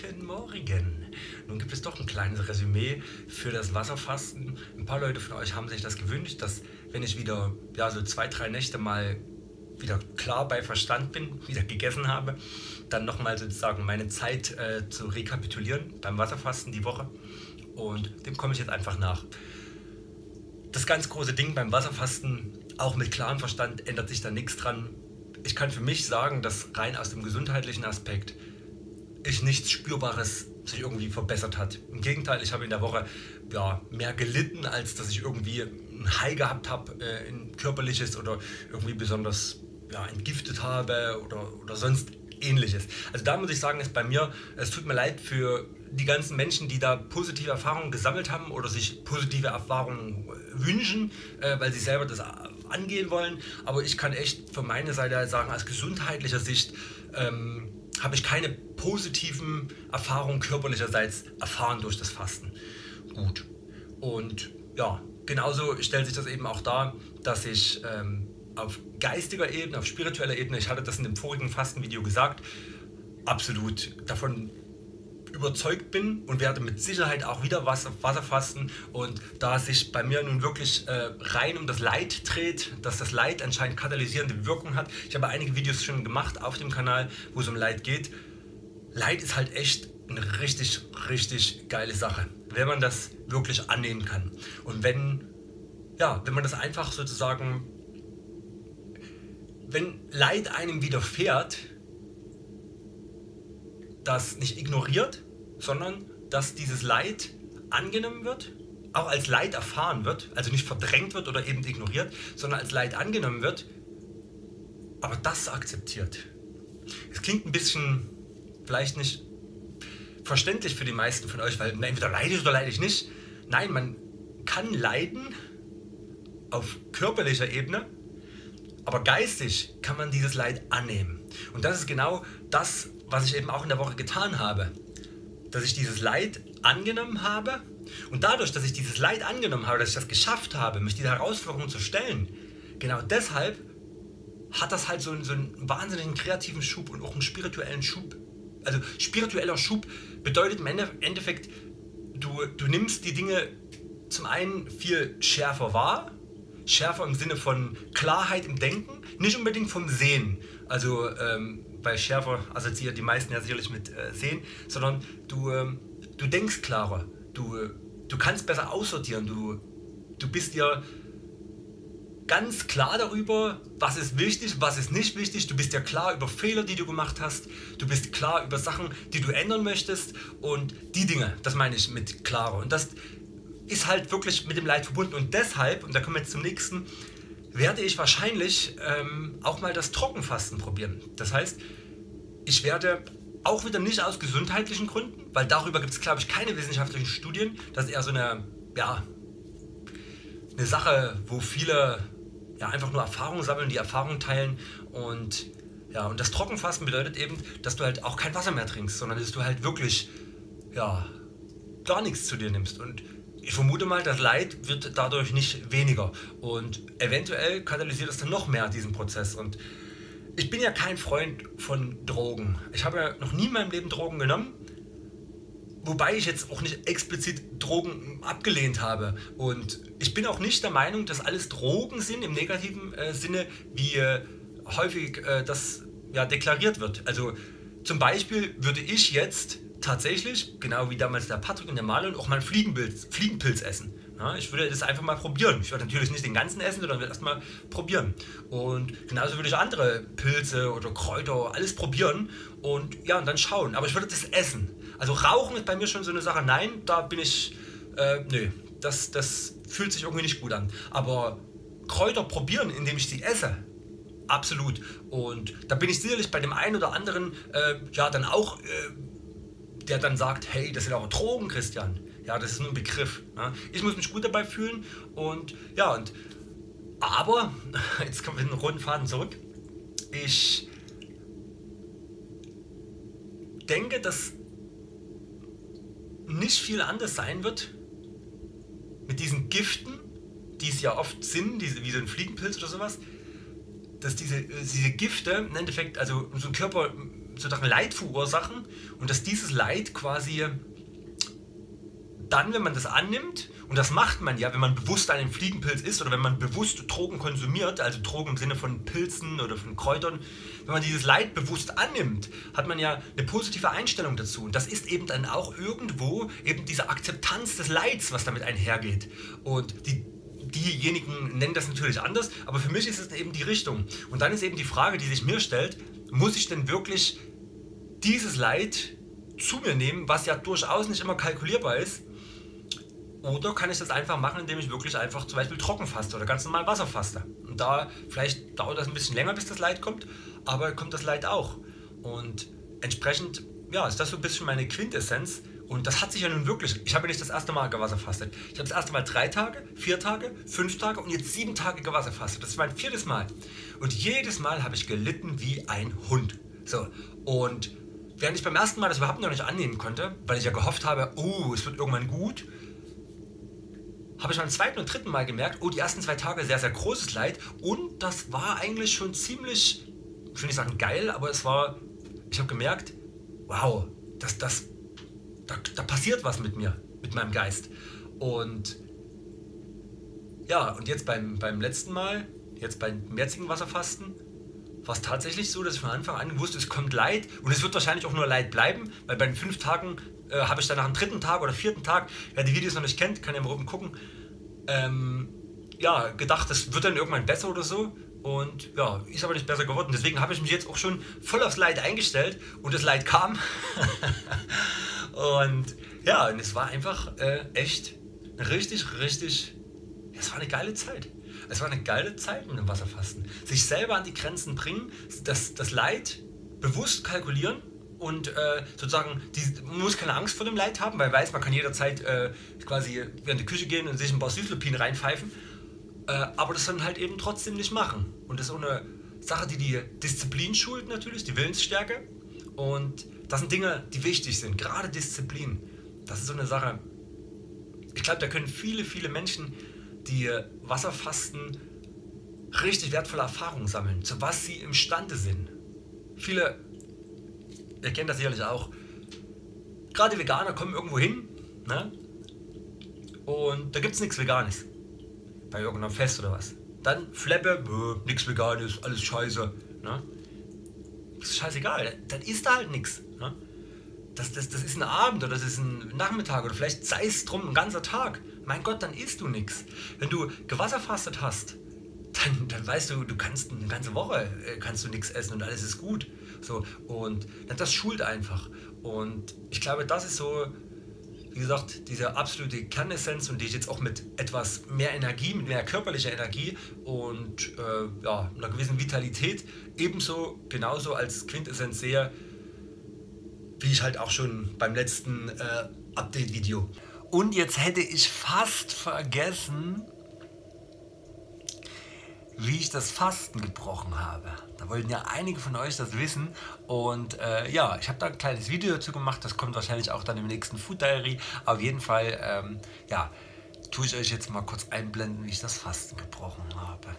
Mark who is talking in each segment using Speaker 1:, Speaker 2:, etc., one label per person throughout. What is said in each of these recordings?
Speaker 1: Guten Morgen. Nun gibt es doch ein kleines Resümee für das Wasserfasten. Ein paar Leute von euch haben sich das gewünscht, dass wenn ich wieder so 2, 3 Nächte mal wieder klar bei Verstand bin, wieder gegessen habe, dann nochmal sozusagen meine Zeit zu rekapitulieren beim Wasserfasten die Woche. Und dem komme ich jetzt einfach nach. Das ganz große Ding beim Wasserfasten, auch mit klarem Verstand, ändert sich da nichts dran. Ich kann für mich sagen, dass rein aus dem gesundheitlichen Aspekt nichts Spürbares sich irgendwie verbessert hat. Im Gegenteil, ich habe in der Woche mehr gelitten, als dass ich irgendwie ein High gehabt habe, ein körperliches oder irgendwie besonders entgiftet habe oder sonst ähnliches. Also da muss ich sagen, ist bei mir, es tut mir leid für die ganzen Menschen, die da positive Erfahrungen gesammelt haben oder sich positive Erfahrungen wünschen, weil sie selber das angehen wollen. Aber ich kann echt von meiner Seite sagen, aus gesundheitlicher Sicht habe ich keine positiven Erfahrungen körperlicherseits erfahren durch das Fasten. Gut. Und ja, genauso stellt sich das eben auch dar, dass ich auf geistiger Ebene, auf spiritueller Ebene, ich hatte das in dem vorigen Fastenvideo gesagt, absolut davon überzeugt bin und werde mit Sicherheit auch wieder Wasserfasten. Und da es sich bei mir nun wirklich rein um das Leid dreht, dass das Leid anscheinend katalysierende Wirkung hat. Ich habe einige Videos schon gemacht auf dem Kanal, wo es um Leid geht. Leid ist halt echt eine richtig, richtig geile Sache, wenn man das wirklich annehmen kann. Und wenn man das einfach sozusagen, wenn Leid einem widerfährt, das nicht ignoriert, sondern dass dieses Leid angenommen wird, auch als Leid erfahren wird, also nicht verdrängt wird oder eben ignoriert, sondern als Leid angenommen wird, aber das akzeptiert. Es klingt ein bisschen vielleicht nicht verständlich für die meisten von euch, weil entweder leide ich oder leide ich nicht. Nein, man kann leiden auf körperlicher Ebene, aber geistig kann man dieses Leid annehmen. Und das ist genau das, was ich eben auch in der Woche getan habe. Dass ich dieses Leid angenommen habe und dadurch, dass ich dieses Leid angenommen habe, dass ich das geschafft habe, mich dieser Herausforderung zu stellen, genau deshalb hat das halt so einen wahnsinnigen kreativen Schub und auch einen spirituellen Schub. Also spiritueller Schub bedeutet im Endeffekt, du nimmst die Dinge zum einen viel schärfer wahr, schärfer im Sinne von Klarheit im Denken, nicht unbedingt vom Sehen. Also bei schärfer assoziiert die meisten ja sicherlich mit Sehen, sondern du denkst klarer, du kannst besser aussortieren, du bist dir ganz klar darüber, was ist wichtig, was ist nicht wichtig, du bist dir klar über Fehler, die du gemacht hast, du bist klar über Sachen, die du ändern möchtest und die Dinge, das meine ich mit klarer. Und das ist halt wirklich mit dem Leid verbunden und deshalb, und da kommen wir jetzt zum nächsten, werde ich wahrscheinlich auch mal das Trockenfasten probieren. Das heißt, ich werde auch wieder nicht aus gesundheitlichen Gründen, weil darüber gibt es, glaube ich, keine wissenschaftlichen Studien. Das ist eher so eine Sache, wo viele einfach nur Erfahrungen sammeln, die Erfahrungen teilen. Und das Trockenfasten bedeutet eben, dass du halt auch kein Wasser mehr trinkst, sondern dass du halt wirklich gar nichts zu dir nimmst. Und ich vermute mal, das Leid wird dadurch nicht weniger und eventuell katalysiert es dann noch mehr diesen Prozess. Und ich bin ja kein Freund von Drogen. Ich habe ja noch nie in meinem Leben Drogen genommen, wobei ich jetzt auch nicht explizit Drogen abgelehnt habe. Und ich bin auch nicht der Meinung, dass alles Drogen sind im negativen Sinne, wie häufig das deklariert wird. Also zum Beispiel würde ich jetzt tatsächlich, genau wie damals der Patrick und der Marlon, auch mal einen Fliegenpilz essen. Ja, ich würde das einfach mal probieren. Ich würde natürlich nicht den ganzen essen, sondern würde erstmal probieren. Und genauso würde ich andere Pilze oder Kräuter, alles probieren und und dann schauen. Aber ich würde das essen. Also Rauchen ist bei mir schon so eine Sache, nein, da bin ich, nö, das fühlt sich irgendwie nicht gut an. Aber Kräuter probieren, indem ich sie esse, absolut. Und da bin ich sicherlich bei dem einen oder anderen, dann auch, der dann sagt, hey, das sind auch Drogen, Christian. Ja, das ist nur ein Begriff. Ja. Ich muss mich gut dabei fühlen aber, jetzt kommen wir in den roten Faden zurück. Ich denke, dass nicht viel anders sein wird mit diesen Giften, die es ja oft sind, wie so ein Fliegenpilz oder sowas, dass diese Gifte im Endeffekt, also unser Körper sozusagen Leid verursachen und dass dieses Leid quasi dann, wenn man das annimmt, und das macht man ja, wenn man bewusst einen Fliegenpilz isst oder wenn man bewusst Drogen konsumiert, also Drogen im Sinne von Pilzen oder von Kräutern, wenn man dieses Leid bewusst annimmt, hat man ja eine positive Einstellung dazu. Und das ist eben dann auch irgendwo eben diese Akzeptanz des Leids, was damit einhergeht. Und diejenigen nennen das natürlich anders, aber für mich ist es eben die Richtung. Und dann ist eben die Frage, die sich mir stellt, muss ich denn wirklich dieses Leid zu mir nehmen, was ja durchaus nicht immer kalkulierbar ist? Oder kann ich das einfach machen, indem ich wirklich einfach zum Beispiel trocken faste oder ganz normal Wasser faste? Und da vielleicht dauert das ein bisschen länger, bis das Leid kommt, aber kommt das Leid auch. Und entsprechend, ja, ist das so ein bisschen meine Quintessenz. Und das hat sich ja nun wirklich, ich habe ja nicht das erste Mal gewasserfastet. Ich habe das erste Mal 3 Tage, 4 Tage, 5 Tage und jetzt 7 Tage gewasserfastet. Das ist mein 4. Mal. Und jedes Mal habe ich gelitten wie ein Hund. So, und während ich beim ersten Mal das überhaupt noch nicht annehmen konnte, weil ich ja gehofft habe, oh, es wird irgendwann gut, habe ich beim 2. und 3. Mal gemerkt, oh, die ersten 2 Tage sehr, sehr großes Leid und das war eigentlich schon ziemlich, ich will nicht sagen geil, aber es war, ich habe gemerkt, wow, da passiert was mit mir, mit meinem Geist. Und ja, und jetzt beim letzten Mal, jetzt beim jetzigen Wasserfasten, war es tatsächlich so, dass ich von Anfang an wusste, es kommt Leid und es wird wahrscheinlich auch nur Leid bleiben, weil bei den 5 Tagen habe ich dann nach dem 3. Tag oder 4. Tag, wer die Videos noch nicht kennt, kann ja mal oben gucken, ja, gedacht, das wird dann irgendwann besser oder so und ja, ist aber nicht besser geworden. Deswegen habe ich mich jetzt auch schon voll aufs Leid eingestellt und das Leid kam und ja, und es war einfach echt richtig, es war eine geile Zeit. Es war eine geile Zeit mit dem Wasserfasten. Sich selber an die Grenzen bringen, das Leid bewusst kalkulieren und sozusagen, man muss keine Angst vor dem Leid haben, weil man weiß, man kann jederzeit quasi in die Küche gehen und sich ein paar Süßlupinen reinpfeifen, aber das dann halt eben trotzdem nicht machen. Und das ist auch eine Sache, die Disziplin schult natürlich, die Willensstärke und das sind Dinge, die wichtig sind, gerade Disziplin. Das ist so eine Sache, ich glaube, da können viele Menschen, die Wasserfasten, richtig wertvolle Erfahrungen sammeln, zu was sie imstande sind. Viele, ihr kennt das sicherlich auch, gerade Veganer kommen irgendwo hin, ne? Und da gibt es nichts Veganes. Bei irgendeinem Fest oder was. Dann Fleppe, nichts Veganes, alles scheiße. Ne? Das ist scheißegal, dann isst da halt nichts. Ne? Das ist ein Abend oder das ist ein Nachmittag oder vielleicht sei es drum ein ganzer Tag. Mein Gott, dann isst du nichts. Wenn du gewasserfastet hast, dann weißt du, du kannst eine ganze Woche kannst du nichts essen und alles ist gut. So, und das schult einfach. Und ich glaube, das ist so, wie gesagt, diese absolute Kernessenz und die ich jetzt auch mit etwas mehr Energie, mit mehr körperlicher Energie und ja, einer gewissen Vitalität ebenso, genauso als Quintessenz sehe, wie ich halt auch schon beim letzten Update-Video. Und jetzt hätte ich fast vergessen, wie ich das Fasten gebrochen habe. Da wollten ja einige von euch das wissen und ja, ich habe da ein kleines Video dazu gemacht, das kommt wahrscheinlich auch dann im nächsten Food Diary. Auf jeden Fall, ja, tue ich euch jetzt mal kurz einblenden, wie ich das Fasten gebrochen habe.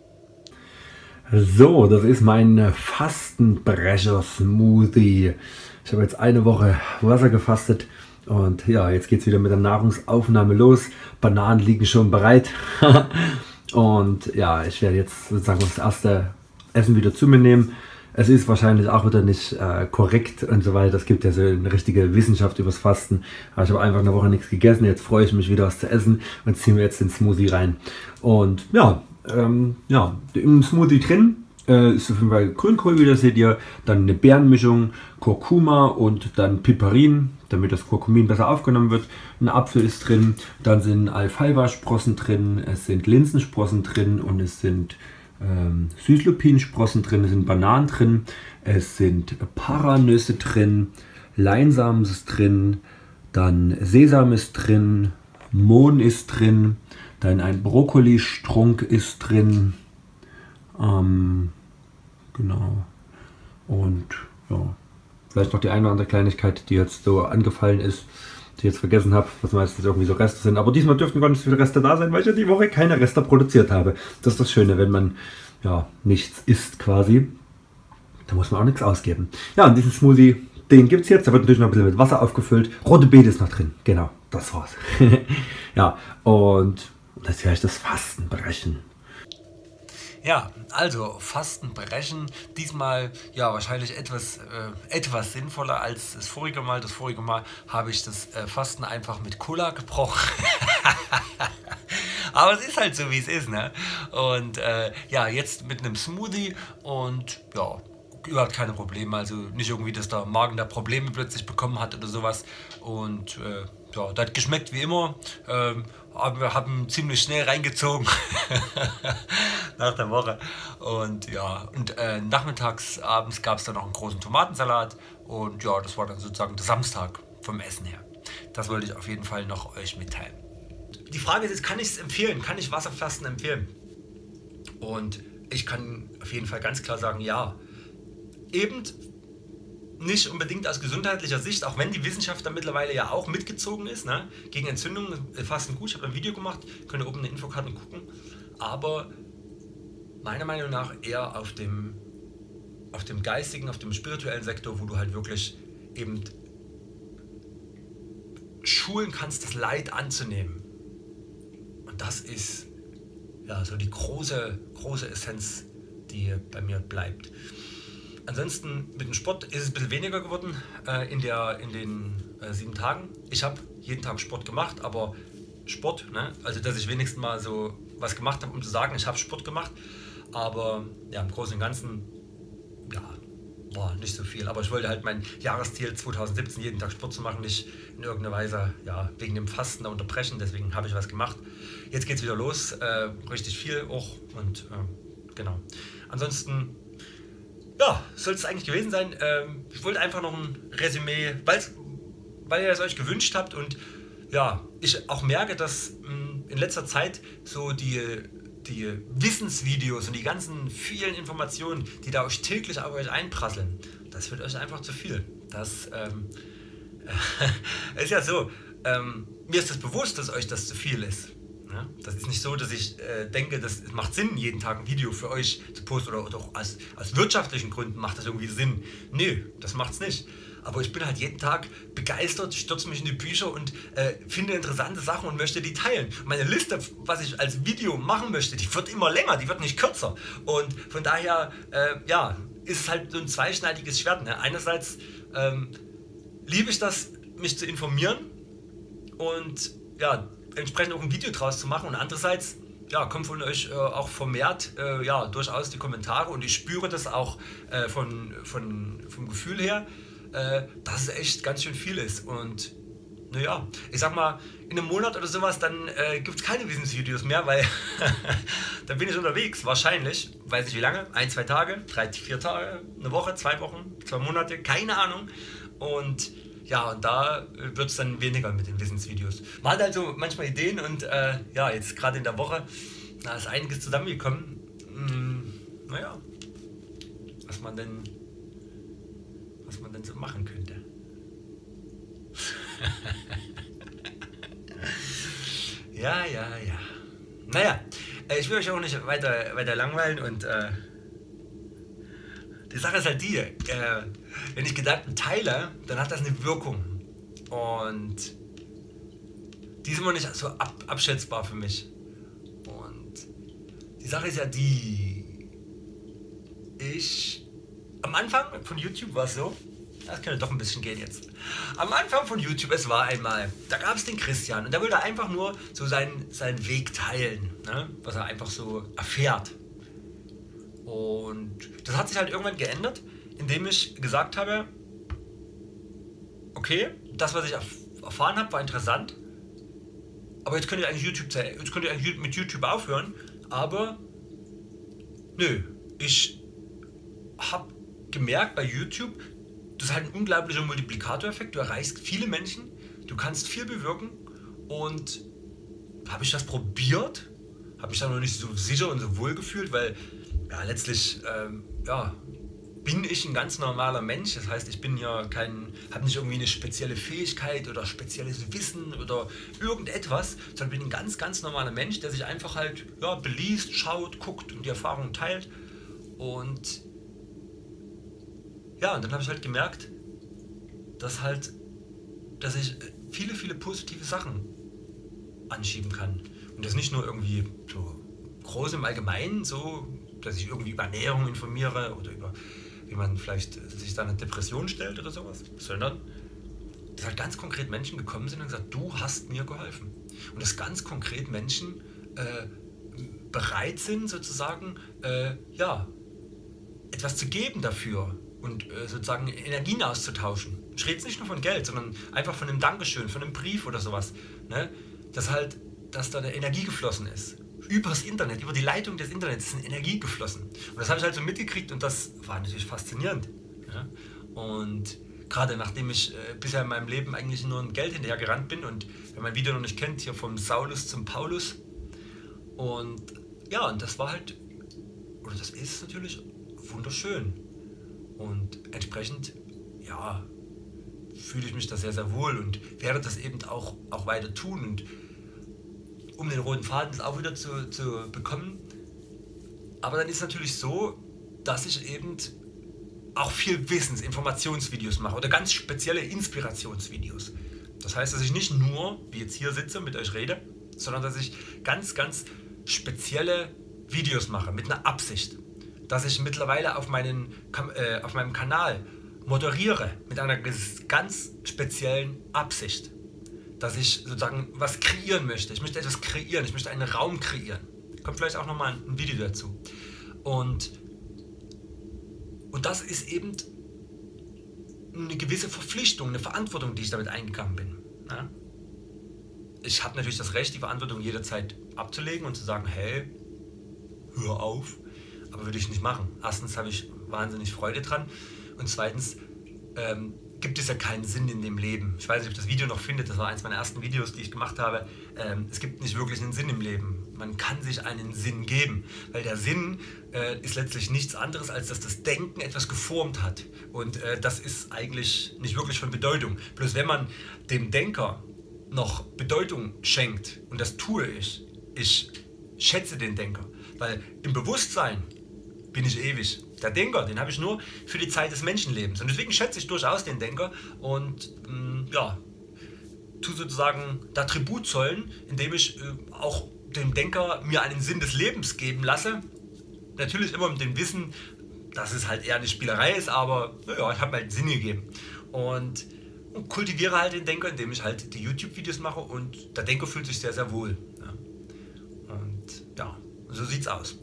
Speaker 2: So, das ist mein Fastenbrecher-Smoothie. Ich habe jetzt eine Woche Wasser gefastet und ja, jetzt geht es wieder mit der Nahrungsaufnahme los. Bananen liegen schon bereit. Und ja, ich werde jetzt sozusagen das erste Essen wieder zu mir nehmen. Es ist wahrscheinlich auch wieder nicht korrekt und so weiter. Es gibt ja so eine richtige Wissenschaft übers Fasten. Aber ich habe einfach eine Woche nichts gegessen. Jetzt freue ich mich wieder, was zu essen und ziehe mir jetzt den Smoothie rein. Und ja, ja, im Smoothie drin ist auf jeden Fall Grünkohl, wie das seht ihr. Dann eine Beerenmischung, Kurkuma und dann Piperin, damit das Kurkumin besser aufgenommen wird. Ein Apfel ist drin, dann sind Alfalfa-Sprossen drin, es sind Linsensprossen drin und es sind Süßlupinsprossen drin, es sind Bananen drin, es sind Paranüsse drin, Leinsamen ist drin, dann Sesam ist drin, Mohn ist drin, dann ein Brokkolistrunk ist drin, genau, und ja, vielleicht noch die eine oder andere Kleinigkeit, die jetzt so angefallen ist, die ich jetzt vergessen habe, was meistens irgendwie so Reste sind. Aber diesmal dürften gar nicht so viele Reste da sein, weil ich ja die Woche keine Reste produziert habe. Das ist das Schöne, wenn man ja nichts isst quasi. Da muss man auch nichts ausgeben. Ja, und diesen Smoothie, den gibt es jetzt. Da wird natürlich noch ein bisschen mit Wasser aufgefüllt. Rote Beete ist noch drin. Genau, das war's. Ja, und das werde ich das Fasten brechen.
Speaker 1: Ja, also Fastenbrechen, diesmal ja wahrscheinlich etwas sinnvoller als das vorige Mal. Das vorige Mal habe ich das Fasten einfach mit Cola gebrochen. Aber es ist halt so, wie es ist, ne? Und ja, jetzt mit einem Smoothie und ja, überhaupt keine Probleme. Also nicht irgendwie, dass der Magen da Probleme plötzlich bekommen hat oder sowas. Und ja, das hat geschmeckt wie immer. Wir haben ziemlich schnell reingezogen nach der Woche. Und ja, und nachmittags, abends gab es dann noch einen großen Tomatensalat. Und ja, das war dann sozusagen der Samstag vom Essen her. Das wollte ich auf jeden Fall noch euch mitteilen. Die Frage ist jetzt, kann ich es empfehlen? Kann ich Wasserfasten empfehlen? Und ich kann auf jeden Fall ganz klar sagen, ja. Eben nicht unbedingt aus gesundheitlicher Sicht, auch wenn die Wissenschaft da mittlerweile ja auch mitgezogen ist, ne? Gegen Entzündungen, Fasten gut, ich habe ein Video gemacht, könnt ihr oben in der Infokarte gucken, aber meiner Meinung nach eher auf dem geistigen, auf dem spirituellen Sektor, wo du halt wirklich eben schulen kannst, das Leid anzunehmen. Und das ist ja so die große Essenz, die bei mir bleibt. Ansonsten mit dem Sport ist es ein bisschen weniger geworden in den 7 Tagen. Ich habe jeden Tag Sport gemacht, aber Sport, ne? Also dass ich wenigstens mal so was gemacht habe, um zu sagen, ich habe Sport gemacht. Aber ja, im Großen und Ganzen ja, war nicht so viel. Aber ich wollte halt mein Jahresziel 2017, jeden Tag Sport zu machen, nicht in irgendeiner Weise ja, wegen dem Fasten da unterbrechen. Deswegen habe ich was gemacht. Jetzt geht es wieder los, richtig viel auch. Und genau. Ansonsten ja, soll es eigentlich gewesen sein. Ich wollte einfach noch ein Resümee, weil ihr es euch gewünscht habt und ja, ich auch merke, dass in letzter Zeit so die Wissensvideos und die ganzen vielen Informationen, die da euch täglich auf euch einprasseln, das wird euch einfach zu viel. Das ist ja so, mir ist das bewusst, dass euch das zu viel ist. Ja, das ist nicht so, dass ich denke, das macht Sinn, jeden Tag ein Video für euch zu posten oder auch aus wirtschaftlichen Gründen macht das irgendwie Sinn. Nee, das macht's nicht. Aber ich bin halt jeden Tag begeistert, stürze mich in die Bücher und finde interessante Sachen und möchte die teilen. Meine Liste, was ich als Video machen möchte, die wird immer länger, die wird nicht kürzer. Und von daher, ja, ist es halt so ein zweischneidiges Schwert. Ne? Einerseits liebe ich das, mich zu informieren und ja, entsprechend auch ein Video draus zu machen und andererseits ja, kommen von euch auch vermehrt ja, durchaus die Kommentare und ich spüre das auch vom Gefühl her, dass es echt ganz schön viel ist und naja, ich sag mal, in einem Monat oder sowas, dann gibt es keine Wissensvideos mehr, weil dann bin ich unterwegs, wahrscheinlich, weiß nicht wie lange, 1, 2 Tage, 3, 4 Tage, eine Woche, 2 Wochen, 2 Monate, keine Ahnung und ja, und da wird es dann weniger mit den Wissensvideos. Man hat also manchmal Ideen und ja, jetzt gerade in der Woche, da ist einiges zusammengekommen. Naja, was man denn so machen könnte. Ja. Naja, ich will euch auch nicht weiter langweilen und die Sache ist halt die, wenn ich Gedanken teile, dann hat das eine Wirkung und die ist immer nicht so abschätzbar für mich. Und die Sache ist ja die, am Anfang von YouTube war es so, das könnte doch ein bisschen gehen jetzt. Am Anfang von YouTube, es war einmal, da gab es den Christian und der wollte einfach nur so seinen Weg teilen, ne? Was er einfach so erfährt. Und das hat sich halt irgendwann geändert, indem ich gesagt habe, okay, das, was ich erfahren habe, war interessant, aber jetzt könnt ihr eigentlich mit YouTube aufhören, aber nö, ich habe gemerkt bei YouTube, das ist halt ein unglaublicher Multiplikatoreffekt, du erreichst viele Menschen, du kannst viel bewirken und habe ich das probiert, habe mich da noch nicht so sicher und so wohl gefühlt, weil ja, letztlich ja, bin ich ein ganz normaler Mensch. Das heißt, ich bin ja habe nicht irgendwie eine spezielle Fähigkeit oder spezielles Wissen oder irgendetwas, sondern bin ein ganz, ganz normaler Mensch, der sich einfach halt ja, beliest, schaut, guckt und die Erfahrungen teilt. Und ja, und dann habe ich halt gemerkt, dass ich viele, viele positive Sachen anschieben kann. Und das nicht nur irgendwie so groß im Allgemeinen, so, dass ich irgendwie über Ernährung informiere oder über, wie man vielleicht sich da eine Depression stellt oder sowas, sondern dass halt ganz konkret Menschen gekommen sind und gesagt, du hast mir geholfen. Und dass ganz konkret Menschen bereit sind, sozusagen, ja, etwas zu geben dafür und sozusagen Energien auszutauschen. Ich rede jetzt nicht nur von Geld, sondern einfach von einem Dankeschön, von einem Brief oder sowas. Ne? Dass da eine Energie geflossen ist. Über das Internet, über die Leitung des Internets ist eine Energie geflossen. Und das habe ich halt so mitgekriegt und das war natürlich faszinierend. Ja? Und gerade nachdem ich bisher in meinem Leben eigentlich nur ein Geld hinterher gerannt bin und wenn man mein Video noch nicht kennt, hier vom Saulus zum Paulus. Und ja, und das war halt, oder das ist natürlich wunderschön. Und entsprechend, ja, fühle ich mich da sehr, sehr wohl und werde das eben auch weiter tun. Und um den roten Faden auch wieder zu bekommen. Aber dann ist es natürlich so, dass ich eben auch viel Informationsvideos mache oder ganz spezielle Inspirationsvideos. Das heißt, dass ich nicht nur, wie jetzt hier sitze und mit euch rede, sondern dass ich ganz, ganz spezielle Videos mache mit einer Absicht. Dass ich mittlerweile auf meinem Kanal moderiere mit einer ganz speziellen Absicht. Dass ich sozusagen was kreieren möchte. Ich möchte etwas kreieren, ich möchte einen Raum kreieren. Kommt vielleicht auch nochmal ein Video dazu. Und das ist eben eine gewisse Verpflichtung, eine Verantwortung, die ich damit eingegangen bin. Ja? Ich habe natürlich das Recht, die Verantwortung jederzeit abzulegen und zu sagen, hey, hör auf. Aber würde ich nicht machen. Erstens habe ich wahnsinnig Freude dran und zweitens gibt es ja keinen Sinn in dem Leben. Ich weiß nicht, ob das Video noch findet, das war eins meiner ersten Videos, die ich gemacht habe. Es gibt nicht wirklich einen Sinn im Leben. Man kann sich einen Sinn geben, weil der Sinn ist letztlich nichts anderes, als dass das Denken etwas geformt hat. Und das ist eigentlich nicht wirklich von Bedeutung. Bloß wenn man dem Denker noch Bedeutung schenkt, und das tue ich schätze den Denker, weil im Bewusstsein bin ich ewig. Der Denker, den habe ich nur für die Zeit des Menschenlebens. Und deswegen schätze ich durchaus den Denker und ja, tue sozusagen da Tribut zollen, indem ich auch dem Denker mir einen Sinn des Lebens geben lasse. Natürlich immer mit dem Wissen, dass es halt eher eine Spielerei ist, aber ja, ich habe halt Sinn gegeben. Und kultiviere halt den Denker, indem ich halt die YouTube-Videos mache und der Denker fühlt sich sehr, sehr wohl. Ja. Und ja, so sieht's aus.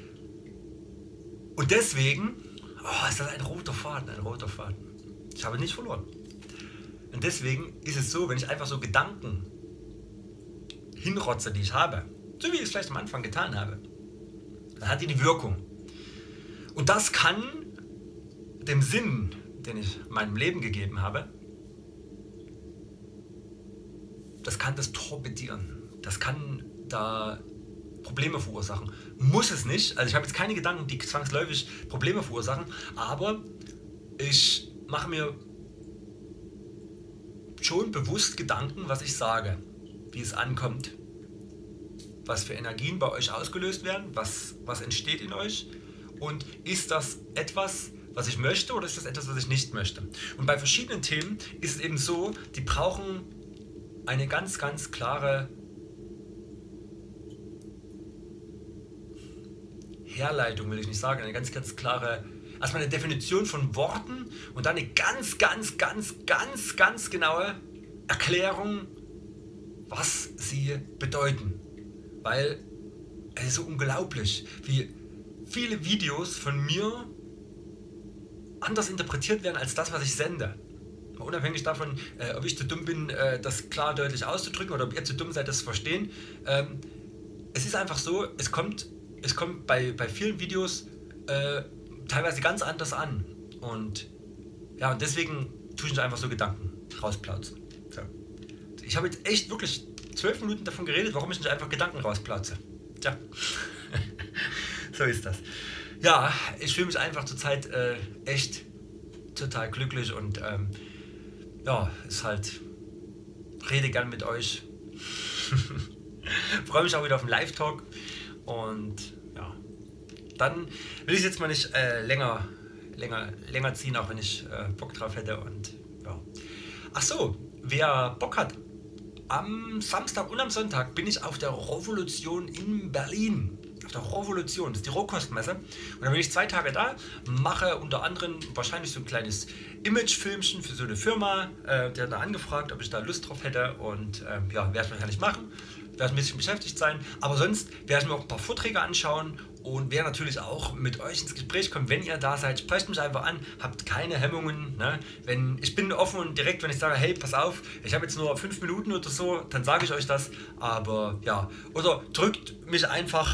Speaker 1: Und deswegen, ist das ein roter Faden, ein roter Faden. Ich habe nicht verloren. Und deswegen ist es so, wenn ich einfach so Gedanken hinrotze, die ich habe, so wie ich es vielleicht am Anfang getan habe, dann hat die Wirkung. Und das kann dem Sinn, den ich meinem Leben gegeben habe, das kann das torpedieren. Das kann da Probleme verursachen. Muss es nicht. Also ich habe jetzt keine Gedanken, die zwangsläufig Probleme verursachen, aber ich mache mir schon bewusst Gedanken, was ich sage, wie es ankommt, was für Energien bei euch ausgelöst werden, was entsteht in euch und ist das etwas, was ich möchte oder ist das etwas, was ich nicht möchte. Und bei verschiedenen Themen ist es eben so, die brauchen eine ganz, ganz klare Herleitung, will ich nicht sagen, eine ganz, ganz klare, erstmal eine Definition von Worten und dann eine ganz, ganz, ganz, ganz, ganz genaue Erklärung, was sie bedeuten. Weil es ist so unglaublich, wie viele Videos von mir anders interpretiert werden als das, was ich sende. Unabhängig davon, ob ich zu dumm bin, das klar deutlich auszudrücken oder ob ihr zu dumm seid, das zu verstehen. Es ist einfach so, es kommt bei vielen Videos teilweise ganz anders an. Und ja, und deswegen tue ich einfach so Gedanken rausplatzen. So. Ich habe jetzt echt wirklich 12 Minuten davon geredet, warum ich nicht einfach Gedanken rausplatze. Tja, so ist das. Ja, ich fühle mich einfach zurzeit echt total glücklich und ja, ist halt, rede gern mit euch. Freue mich auch wieder auf den Live-Talk und ja, dann will ich jetzt mal nicht länger länger ziehen, auch wenn ich Bock drauf hätte. Und ja. Ach so, wer Bock hat, am Samstag und am Sonntag bin ich auf der Revolution in Berlin. Auf der Revolution, das ist die Rohkostmesse. Und dann bin ich 2 Tage da, mache unter anderem wahrscheinlich so ein kleines Imagefilmchen für so eine Firma. Der hat da angefragt, ob ich da Lust drauf hätte. Und ja, werde ich wahrscheinlich machen. Werde ein bisschen beschäftigt sein. Aber sonst werde ich mir auch ein paar Vorträge anschauen. Und wer natürlich auch mit euch ins Gespräch kommt, wenn ihr da seid, sprecht mich einfach an, habt keine Hemmungen. Ne? Ich bin offen und direkt, wenn ich sage, hey, pass auf, ich habe jetzt nur 5 Minuten oder so, dann sage ich euch das. Aber ja, oder drückt mich einfach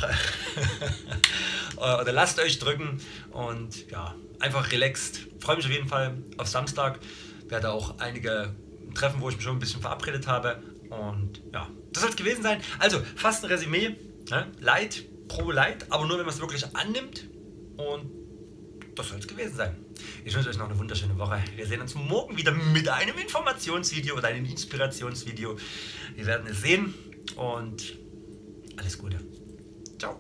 Speaker 1: oder lasst euch drücken und ja, einfach relaxed. Freue mich auf jeden Fall auf Samstag. Werde auch einige treffen, wo ich mich schon ein bisschen verabredet habe. Und ja, das soll es gewesen sein. Also, fast ein Resümee. Ne? Light. Pro Light, aber nur wenn man es wirklich annimmt, und das soll es gewesen sein. Ich wünsche euch noch eine wunderschöne Woche. Wir sehen uns morgen wieder mit einem Informationsvideo oder einem Inspirationsvideo. Wir werden es sehen und alles Gute. Ciao.